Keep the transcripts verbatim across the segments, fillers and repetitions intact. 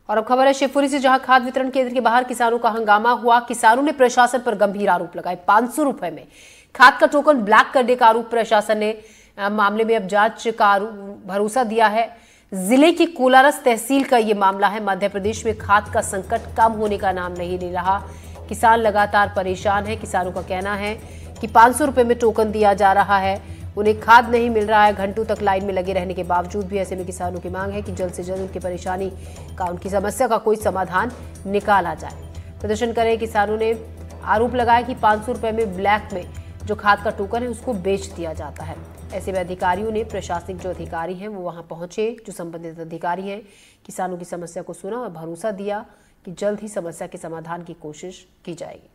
और अब खबर है शिवपुरी से, जहां खाद वितरण केंद्र के बाहर किसानों का हंगामा हुआ। किसानों ने प्रशासन पर गंभीर आरोप लगाए। पांच सौ रुपए में खाद का टोकन ब्लैक करने का आरोप। प्रशासन ने मामले में अब जांच का भरोसा दिया है। जिले की कोलारस तहसील का ये मामला है। मध्य प्रदेश में खाद का संकट कम होने का नाम नहीं ले रहा। किसान लगातार परेशान है। किसानों का कहना है कि पांच सौ रुपए में टोकन दिया जा रहा है, उन्हें खाद नहीं मिल रहा है। घंटों तक लाइन में लगे रहने के बावजूद भी ऐसे में किसानों की मांग है कि जल्द से जल्द उनकी परेशानी का, उनकी समस्या का कोई समाधान निकाला जाए। प्रदर्शन करे किसानों ने आरोप लगाया कि पांच सौ रुपए में ब्लैक में जो खाद का टोकन है उसको बेच दिया जाता है। ऐसे में अधिकारियों ने, प्रशासनिक जो अधिकारी हैं वो वहां पहुंचे, जो संबंधित अधिकारी हैं, किसानों की समस्या को सुना और भरोसा दिया कि जल्द ही समस्या के समाधान की कोशिश की जाएगी।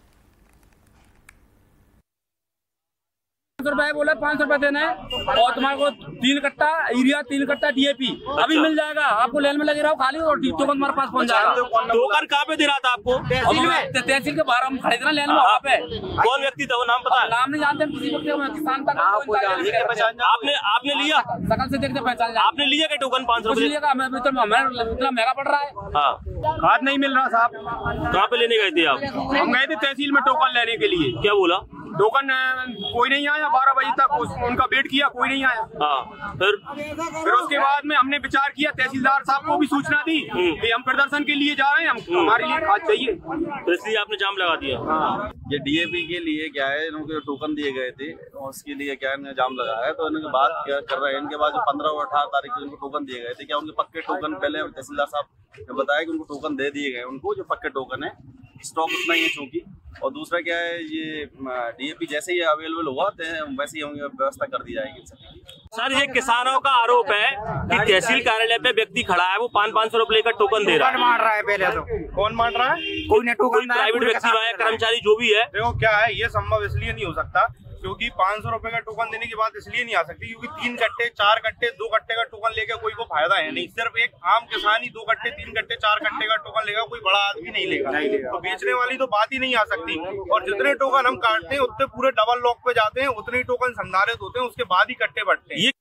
पाँच सौ रुपए बोला, पाँच सौ रुपए देना है और तुम्हारे को तीन कट्टा यूरिया, तीन कट्टा डीएपी अभी मिल जाएगा। आपको लाइन में लगे रहो खाली और टोकन तुम्हारे पास पहुंच जाएगा। टोकन कहाँ पे दे रहा था आपको? तहसील में, तहसील के बाहर हम खड़े थे ना लाइन में, वहाँ पे। कौन व्यक्ति था वो, नाम पता है? नाम नहीं जानते किसी व्यक्ति को, किसान का। आपने आपने लिया? सकल से देखते पहचान। आपने लिया क्या टोकन? पाँच सौ रुपए लिया? इतना महंगा पड़ रहा है। हाँ, खाद नहीं मिल रहा साहब। कहाँ पे लेने गए थे आप? हम गए थे तहसील में टोकन लेने के लिए। क्या बोला? टोकन कोई नहीं आया। बारह बजे तक उनका वेट किया, कोई नहीं आया। हाँ, फिर फिर उसके बाद में हमने विचार किया, तहसीलदार साहब को भी सूचना दी कि हम प्रदर्शन के लिए जा रहे हैं, हम हमारे लिए खाद चाहिए, तो इसलिए आपने जाम लगा दिया। हाँ। ये डीएपी के लिए क्या है, इनको टोकन दिए गए थे और उसके लिए क्या है जाम लगा है। तो इनके बात क्या कर रहे हैं, इनके बाद जो पंद्रह और अठारह तारीख को इनको टोकन दिए गए थे, क्या उनके पक्के टोकन पहले तहसीलदार साहब ने बताया कि उनको टोकन दे दिए गए, उनको जो पक्के टोकन है, स्टॉक उतना ही है चूंकि। और दूसरा क्या है, ये डीएपी जैसे ही अवेलेबल होगा वैसे ही व्यवस्था कर दी जाएगी। सर, ये किसानों का आरोप है कि तहसील कार्यालय पे व्यक्ति खड़ा है, वो पाँच पाँच सौ रुपए लेकर टोकन दे रहा है। मार रहा है पहले तो। कौन मार रहा है? कोई ने टोकन, प्राइवेट व्यक्ति या कर्मचारी जो भी है। देखो क्या है, ये संभव इसलिए नहीं हो सकता क्योंकि पाँच सौ रुपए का टोकन देने की बात इसलिए नहीं आ सकती क्योंकि तीन कट्टे, चार कट्टे, दो कट्टे का टोकन लेके कोई को फायदा है नहीं। सिर्फ एक आम किसान ही दो कट्टे, तीन कट्टे, चार कट्टे का टोकन लेगा, कोई बड़ा आदमी नहीं लेगा। नहीं लेगा। तो बेचने वाली तो बात ही नहीं आ सकती। और जितने टोकन हम काटते हैं उतने पूरे डबल लॉक पे जाते हैं, उतने ही टोकन संधारित होते हैं, उसके बाद ही कट्टे बढ़ते हैं।